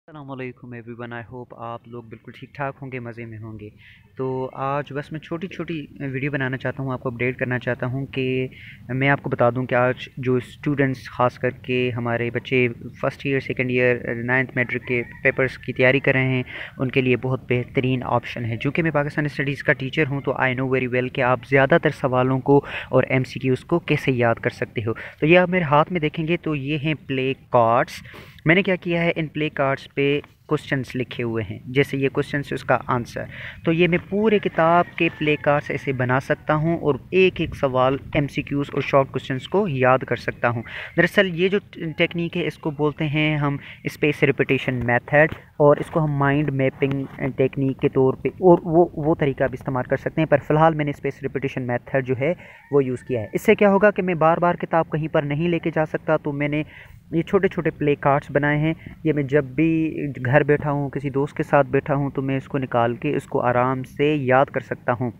अस्सलामुअलैकुम everyone. I hope आप लोग बिल्कुल ठीक ठाक होंगे, मज़े में होंगे। तो आज बस मैं छोटी छोटी वीडियो बनाना चाहता हूँ, आपको अपडेट करना चाहता हूँ कि मैं आपको बता दूँ कि आज जो स्टूडेंट्स ख़ास करके हमारे बच्चे first year second year ninth matric के पेपर्स की तैयारी कर रहे हैं, उनके लिए बहुत बेहतरीन ऑप्शन है। जो कि मैं पाकिस्तानी स्टडीज़ का टीचर हूँ, तो आई नो वेरी वेल कि आप ज़्यादातर सवालों को और MCQs को कैसे याद कर सकते हो। तो ये आप मेरे हाथ में देखेंगे तो ये हैं प्ले कार्ड्स। मैंने क्या किया है, इन प्ले कार्ड्स पे क्वेश्चंस लिखे हुए हैं, जैसे ये क्वेश्चंस उसका आंसर। तो ये मैं पूरे किताब के प्ले कार्ड्स ऐसे बना सकता हूँ और एक एक सवाल MCQs और शॉर्ट क्वेश्चंस को याद कर सकता हूँ। दरअसल ये जो टेक्निक है इसको बोलते हैं हम स्पेस रिपीटेशन मेथड, और इसको हम माइंड मैपिंग टेक्निक के तौर पे और वो तरीका भी इस्तेमाल कर सकते हैं। पर फ़िलहाल मैंने स्पेस रिपीटेशन मेथड जो है वो यूज़ किया है। इससे क्या होगा कि मैं बार बार किताब कहीं पर नहीं लेके जा सकता, तो मैंने ये छोटे छोटे प्ले कार्ड्स बनाए हैं। ये मैं जब भी घर बैठा हूँ, किसी दोस्त के साथ बैठा हूँ, तो मैं इसको निकाल के इसको आराम से याद कर सकता हूँ।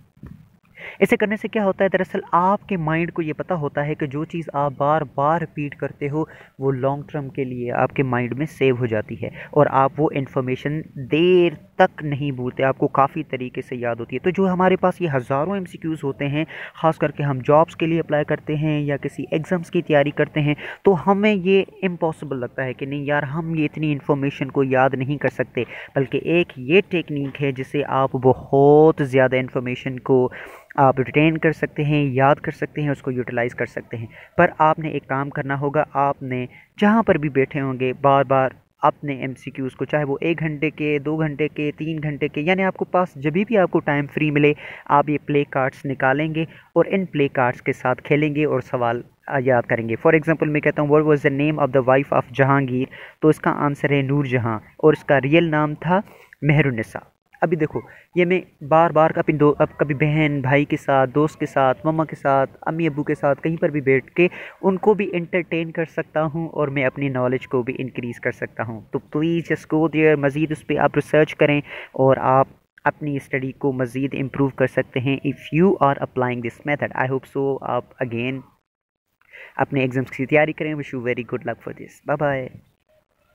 ऐसे करने से क्या होता है, दरअसल आपके माइंड को ये पता होता है कि जो चीज़ आप बार बार रिपीट करते हो वो लॉन्ग टर्म के लिए आपके माइंड में सेव हो जाती है और आप वो इन्फॉर्मेशन देर तक नहीं भूलते, आपको काफ़ी तरीके से याद होती है। तो जो हमारे पास ये हज़ारों MCQs होते हैं, ख़ास करके हम जॉब्स के लिए अप्लाई करते हैं या किसी एग्ज़ाम्स की तैयारी करते हैं, तो हमें ये इम्पॉसिबल लगता है कि नहीं यार, हम ये इतनी इन्फॉर्मेशन को याद नहीं कर सकते। बल्कि एक ये टेक्निक है जिससे आप बहुत ज़्यादा इन्फॉर्मेशन को आप रिटेन कर सकते हैं, याद कर सकते हैं, उसको यूटिलाइज़ कर सकते हैं। पर आपने एक काम करना होगा, आपने जहाँ पर भी बैठे होंगे बार बार अपने MCQs को, चाहे वो 1 घंटे के, 2 घंटे के, 3 घंटे के, यानी आपको पास जब भी आपको टाइम फ्री मिले, आप ये प्ले कार्ड्स निकालेंगे और इन प्ले कार्ड्स के साथ खेलेंगे और सवाल याद करेंगे। फॉर एग्जांपल मैं कहता हूँ what was the name of the wife of Jahangir, तो इसका आंसर है नूर जहां और इसका रियल नाम था मेहरुन्निसा। अभी देखो, ये मैं बार बार अब कभी बहन भाई के साथ, दोस्त के साथ, मम्मा के साथ, अम्मी अब्बू के साथ कहीं पर भी बैठ के उनको भी इंटरटेन कर सकता हूँ और मैं अपनी नॉलेज को भी इंक्रीज़ कर सकता हूँ। तो प्लीज़ जस्ट गो देयर, मज़ीद उस पर आप रिसर्च करें और आप अपनी स्टडी को मज़ीद इम्प्रूव कर सकते हैं if you are applying this method. I hope so आप अगेन अपने एग्ज़ाम्स की तैयारी करें। Wish you very good luck for this. Bye bye.